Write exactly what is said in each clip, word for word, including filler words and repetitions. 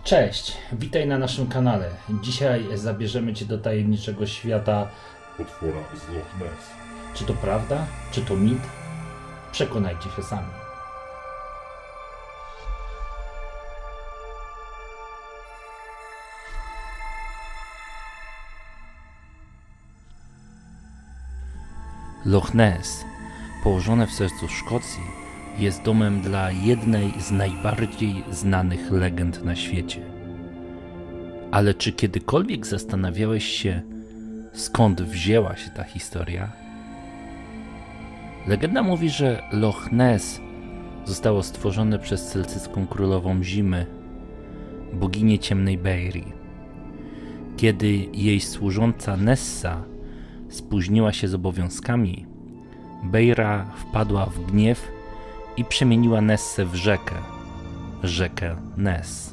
Cześć, witaj na naszym kanale. Dzisiaj zabierzemy Cię do tajemniczego świata potwora z Loch Ness. Czy to prawda? Czy to mit? Przekonajcie się sami. Loch Ness, położone w sercu Szkocji, jest domem dla jednej z najbardziej znanych legend na świecie. Ale czy kiedykolwiek zastanawiałeś się, skąd wzięła się ta historia? Legenda mówi, że Loch Ness zostało stworzone przez celtycką królową zimy, boginię ciemnej Beiri. Kiedy jej służąca Nessa spóźniła się z obowiązkami, Beira wpadła w gniew i przemieniła Nessę w rzekę, rzekę Ness.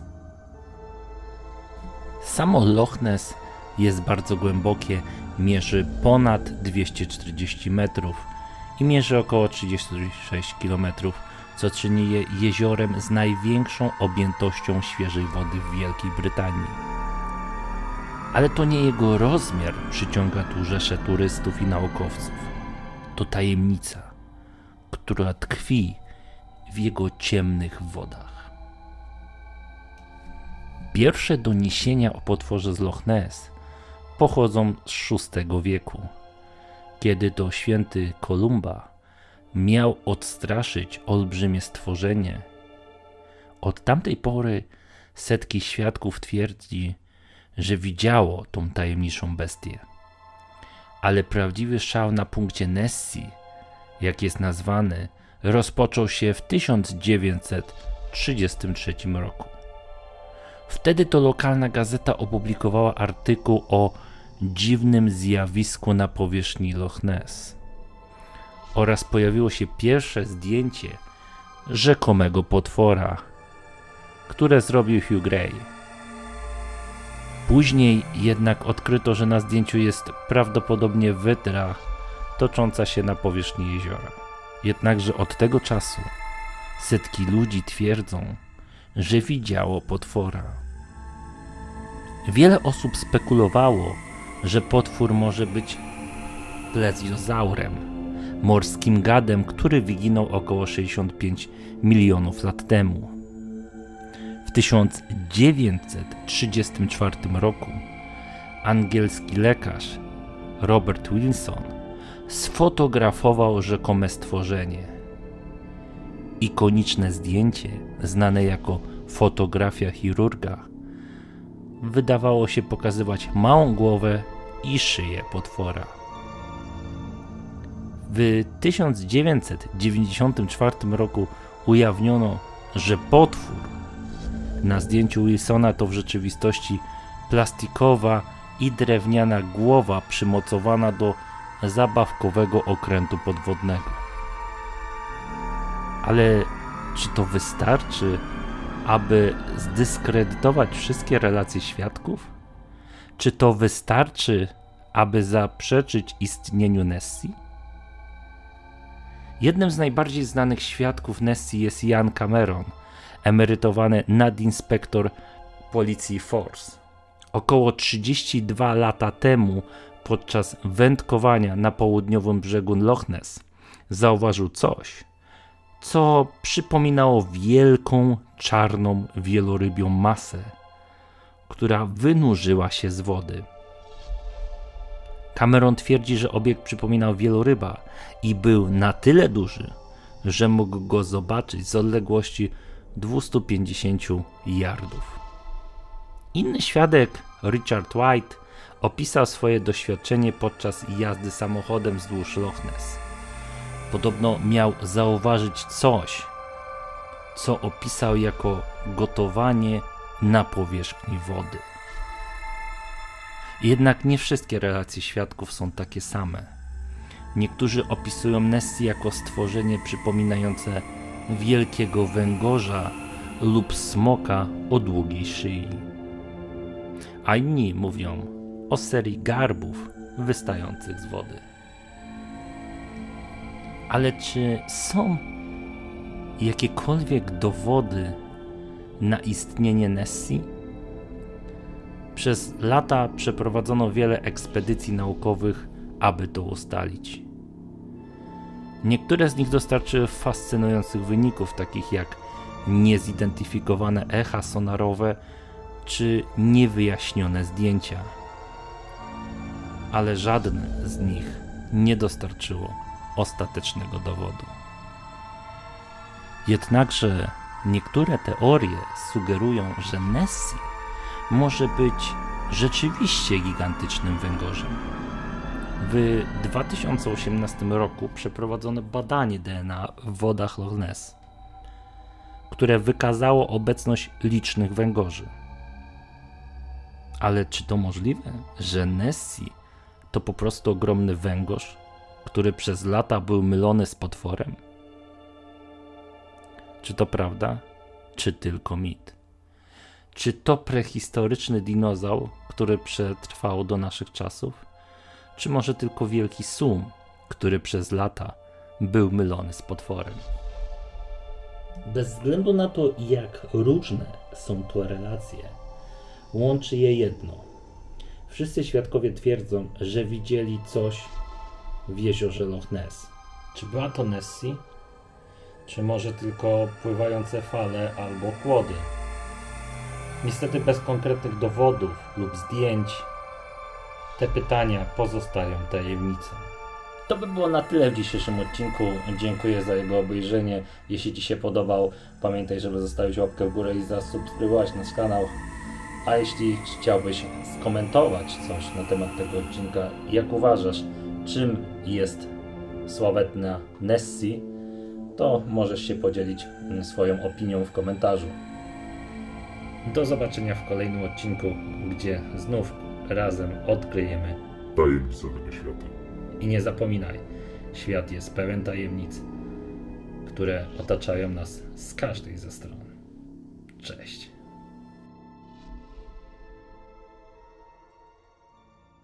Samo Loch Ness jest bardzo głębokie, mierzy ponad dwieście czterdzieści metrów i mierzy około trzydzieści sześć kilometrów, co czyni je jeziorem z największą objętością świeżej wody w Wielkiej Brytanii. Ale to nie jego rozmiar przyciąga tu rzesze turystów i naukowców. To tajemnica, która tkwi w jego ciemnych wodach. Pierwsze doniesienia o potworze z Loch Ness pochodzą z szóstego wieku, kiedy to święty Kolumba miał odstraszyć olbrzymie stworzenie. Od tamtej pory setki świadków twierdzi, że widziało tą tajemniczą bestię. Ale prawdziwy szał na punkcie Nessie, jak jest nazwany, rozpoczął się w tysiąc dziewięćset trzydziestym trzecim roku. Wtedy to lokalna gazeta opublikowała artykuł o dziwnym zjawisku na powierzchni Loch Ness oraz pojawiło się pierwsze zdjęcie rzekomego potwora, które zrobił Hugh Gray. Później jednak odkryto, że na zdjęciu jest prawdopodobnie wydra tocząca się na powierzchni jeziora. Jednakże od tego czasu setki ludzi twierdzą, że widziało potwora. Wiele osób spekulowało, że potwór może być plezjozaurem, morskim gadem, który wyginął około sześćdziesiąt pięć milionów lat temu. W tysiąc dziewięćset trzydziestym czwartym roku angielski lekarz Robert Wilson sfotografował rzekome stworzenie. Ikoniczne zdjęcie, znane jako fotografia chirurga, wydawało się pokazywać małą głowę i szyję potwora. W tysiąc dziewięćset dziewięćdziesiątym czwartym roku ujawniono, że potwór na zdjęciu Wilsona to w rzeczywistości plastikowa i drewniana głowa przymocowana do zabawkowego okrętu podwodnego. Ale czy to wystarczy, aby zdyskredytować wszystkie relacje świadków? Czy to wystarczy, aby zaprzeczyć istnieniu Nessie? Jednym z najbardziej znanych świadków Nessie jest Ian Cameron, emerytowany nadinspektor policji Force. Około trzydzieści dwa lata temu, podczas wędkowania na południowym brzegu Loch Ness, zauważył coś, co przypominało wielką, czarną, wielorybią masę, która wynurzyła się z wody. Cameron twierdzi, że obiekt przypominał wieloryba i był na tyle duży, że mógł go zobaczyć z odległości dwieście pięćdziesiąt yardów. Inny świadek, Richard White, opisał swoje doświadczenie podczas jazdy samochodem wzdłuż Loch Ness. Podobno miał zauważyć coś, co opisał jako gotowanie na powierzchni wody. Jednak nie wszystkie relacje świadków są takie same. Niektórzy opisują Nessie jako stworzenie przypominające wielkiego węgorza lub smoka o długiej szyi. A inni mówią o serii garbów wystających z wody. Ale czy są jakiekolwiek dowody na istnienie Nessie? Przez lata przeprowadzono wiele ekspedycji naukowych, aby to ustalić. Niektóre z nich dostarczyły fascynujących wyników, takich jak niezidentyfikowane echa sonarowe czy niewyjaśnione zdjęcia. Ale żadne z nich nie dostarczyło ostatecznego dowodu. Jednakże niektóre teorie sugerują, że Nessie może być rzeczywiście gigantycznym węgorzem. W dwa tysiące osiemnastym roku przeprowadzono badanie D N A w wodach Loch Ness, które wykazało obecność licznych węgorzy. Ale czy to możliwe, że Nessie to po prostu ogromny węgorz, który przez lata był mylony z potworem? Czy to prawda, czy tylko mit? Czy to prehistoryczny dinozaur, który przetrwał do naszych czasów? Czy może tylko wielki sum, który przez lata był mylony z potworem? Bez względu na to, jak różne są to relacje, łączy je jedno. Wszyscy świadkowie twierdzą, że widzieli coś w jeziorze Loch Ness. Czy była to Nessie? Czy może tylko pływające fale albo kłody? Niestety bez konkretnych dowodów lub zdjęć te pytania pozostają tajemnicą. To by było na tyle w dzisiejszym odcinku. Dziękuję za jego obejrzenie. Jeśli Ci się podobał, pamiętaj, żeby zostawić łapkę w górę i zasubskrybować nasz kanał. A jeśli chciałbyś skomentować coś na temat tego odcinka, jak uważasz, czym jest sławetna Nessie, to możesz się podzielić swoją opinią w komentarzu. Do zobaczenia w kolejnym odcinku, gdzie znów razem odkryjemy Tajemnice tego świata. I nie zapominaj, świat jest pełen tajemnic, które otaczają nas z każdej ze stron. Cześć.